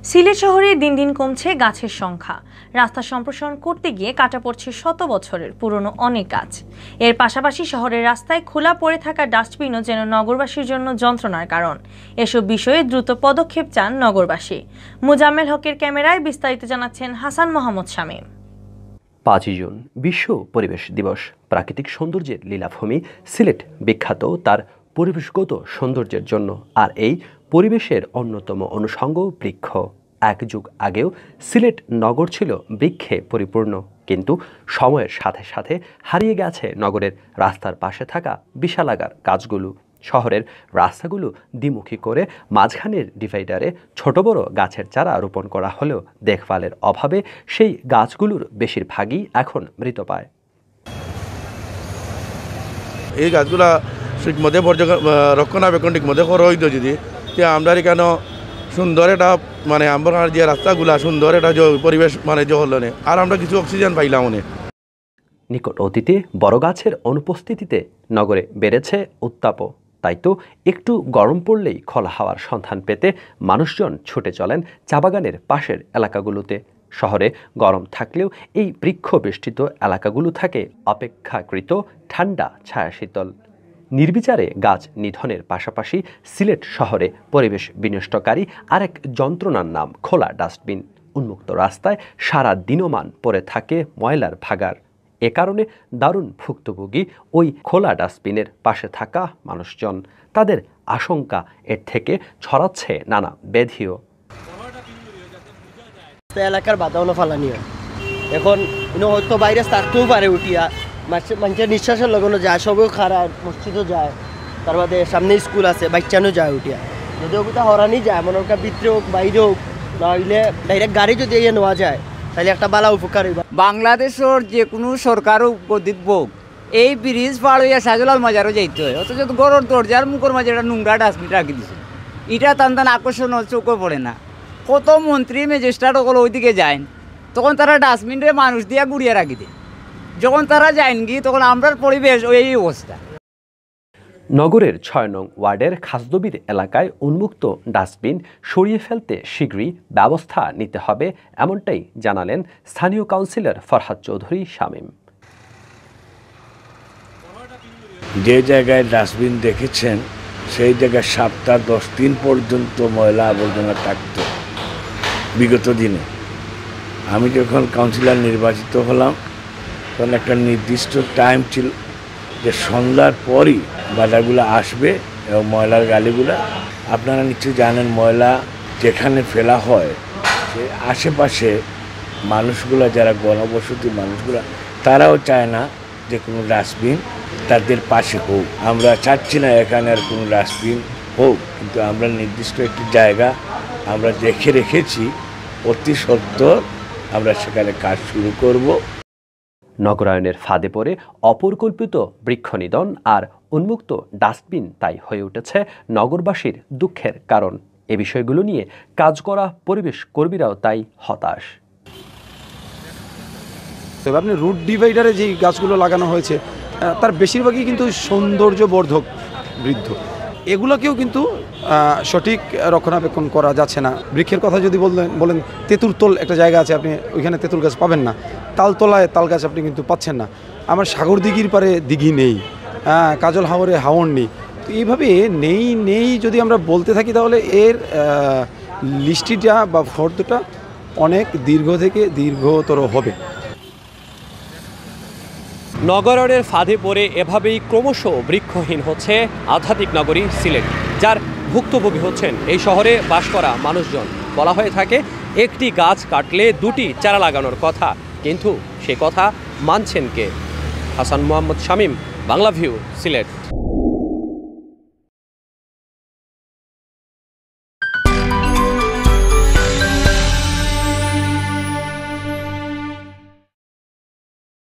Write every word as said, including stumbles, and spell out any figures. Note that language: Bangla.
সিলেট শহরে দিন দিন কমছে গাছের সংখ্যা। রাস্তা সম্প্রসারণ করতে গিয়ে কাটা পড়ছে শত বছরের পুরনো অনেক গাছ। এর পাশাপাশি শহরের রাস্তায় খোলা পড়ে থাকা ডাস্টবিনও যেন নগরবাসীর জন্য যন্ত্রণার কারণ। এসব বিষয়ে দ্রুত পদক্ষেপ চান নগরবাসী। মুজাম্মেল হকের ক্যামেরায় বিস্তারিত জানাচ্ছেন হাসান মোহাম্মদ শামীম। পাঁচই জুন বিশ্ব পরিবেশ দিবস। প্রাকৃতিক সৌন্দর্যের লীলাভূমি সিলেট বিখ্যাত তার পরিবেশগত সৌন্দর্যের জন্য, আর এই পরিবেশের অন্যতম অনুষঙ্গ বৃক্ষ। এক যুগ আগেও সিলেট নগর ছিল বৃক্ষে পরিপূর্ণ, কিন্তু সময়ের সাথে সাথে হারিয়ে গেছে নগরের রাস্তার পাশে থাকা বিশালাকার গাছগুলো। শহরের রাস্তাগুলো দ্বিমুখী করে মাঝখানের ডিভাইডারে ছোট বড় গাছের চারা রোপণ করা হলেও দেখভালের অভাবে সেই গাছগুলোর বেশিরভাগই এখন মৃতপ্রায়। এই গাছগুলা ঠিকমতো রক্ষণাবেক্ষণ ঠিকমতো করা হইতো যদি আমরা এখানে সুন্দর একটা মানে আমরা যে রাস্তাগুলা সুন্দর একটা পরিবেশ মানে যে হলো আর আমরা কিছু অক্সিজেন পাইলাম অনেক। নিকট অতীতে বড় গাছের অনুপস্থিতিতে নগরে বেড়েছে উত্তাপও। তাই তো একটু গরম পড়লেই খোলা হাওয়ার সন্ধান পেতে মানুষজন ছুটে চলেন চা বাগানের পাশের এলাকাগুলোতে। শহরে গরম থাকলেও এই বৃক্ষ বেষ্টিত এলাকাগুলো থাকে অপেক্ষাকৃত ঠান্ডা ছায়া শীতল। নির্বিচারে গাছ নিধনের পাশাপাশি সিলেট শহরে পরিবেশ বিনষ্টকারী আরেক যন্ত্রণার নাম খোলা ডাস্টবিন। উন্মুক্ত রাস্তায় সারা দিনমান পড়ে থাকে ময়লার ভাগার। এ কারণে দারুণ ভুক্তভোগী ওই খোলা ডাস্টবিনের পাশে থাকা মানুষজন। তাদের আশঙ্কা এর থেকে ছড়াচ্ছে নানা ব্যাধিও। এলাকার বাতাবরণ ফালানি হয় এখন হয়তো বাইরে থাকতেও পারে উঠিয়া মানুষের নিঃশ্বাসের লাগানো যায়, সবও খারাপ, মসজিদও যায়, তার বাদে সামনে স্কুল আছে, বাচ্চানো যায় উঠিয়া। যদি ওটা হরানি যায় মনে ওটা ভিতরে হোক বাইরে হোক, নইলে ডাইরেক্ট গাড়ি যদি ইয়ে নেওয়া যায় তাহলে একটা বালা উপকার হইবা। বাংলাদেশের যে কোনো সরকারও গদিত বোক এই ব্রিজ পার হইয়া সাজলাল মাজারও যাইতে হয়, অথচ গড়ের দরজার মুখের মাঝে একটা নোংরা ডাস্টবিন রাখি দিছে। এটা টান টান আকর্ষণ চোখে পড়ে না। কত মন্ত্রী ম্যাজিস্ট্রেট ওগুলো ওইদিকে যায়, তখন তারা ডাস্টবিনে মানুষ দিয়া গুড়িয়ে রাখি দেয়। যখন তারা যায়ন গিয়ে তখন আমরার পরিবেশ ওই অবস্থা। নগরের ছয় নং ওয়ার্ডের খাসদবির এলাকায় উন্মুক্ত ডাস্টবিন সরিয়ে ফেলতে শীঘ্রই ব্যবস্থা নিতে হবে, এমনটাই জানালেন স্থানীয় কাউন্সিলর ফরহাদ চৌধুরী শামীম। যে জায়গায় ডাস্টবিন দেখেছেন সেই জায়গায় সপ্তাহ দশ দিন পর্যন্ত ময়লা আবর্জনা থাকত বিগত দিনে। আমি যখন কাউন্সিলর নির্বাচিত হলাম তখন একটা নির্দিষ্ট টাইম ছিল যে সন্ধ্যার পরই বাজারগুলো আসবে এবং ময়লার গালিগুলো। আপনারা নিশ্চয়ই জানেন ময়লা যেখানে ফেলা হয় সে আশেপাশে মানুষগুলো যারা গণবসতি মানুষগুলো তারাও চায় না যে কোনো ডাস্টবিন তাদের পাশে হোক। আমরা চাচ্ছি না এখানে আর কোনো ডাস্টবিন হোক, কিন্তু আমরা নির্দিষ্ট একটি জায়গা আমরা দেখে রেখেছি, অতি সত্বর আমরা সেখানে কাজ শুরু করব। নগরায়নের ফাঁদে পড়ে অপরিকল্পিত বৃক্ষনিধন আর উন্মুক্ত ডাস্টবিন তাই হয়ে উঠেছে নগরবাসীর দুঃখের কারণ। এ বিষয়গুলো নিয়ে কাজ করা পরিবেশ কর্মীরাও তাই হতাশ। তবে আপনি রুট ডিভাইডারে যে গাছগুলো লাগানো হয়েছে তার বেশিরভাগই কিন্তু সৌন্দর্যবর্ধক বৃদ্ধ, এগুলোকেও কিন্তু সঠিক রক্ষণাবেক্ষণ করা যাচ্ছে না। বৃক্ষের কথা যদি বললেন বলেন তেঁতুলতল একটা জায়গা আছে, আপনি ওইখানে তেঁতুল গাছ পাবেন না। তালতলায় তাল গাছ আপনি কিন্তু পাচ্ছেন না। আমার সাগর দিঘির পারে দিঘি নেই, হ্যাঁ কাজল হাওরে হাওর নেই। তো এইভাবে নেই নেই যদি আমরা বলতে থাকি তাহলে এর লিস্টিটা বা ফর্দটা অনেক দীর্ঘ থেকে দীর্ঘতর হবে। নগরায়নের ফাঁদে পড়ে এভাবেই ক্রমশ বৃক্ষহীন হচ্ছে আধ্যাত্মিক নগরী সিলেট, যার ভুক্তভোগী হচ্ছেন এই শহরে বাস করা মানুষজন। বলা হয়ে থাকে একটি গাছ কাটলে দুটি চারা লাগানোর কথা, কিন্তু সে কথা মানছেন কে? হাসান মোহাম্মদ শামীম, বাংলা ভিউ, সিলেট।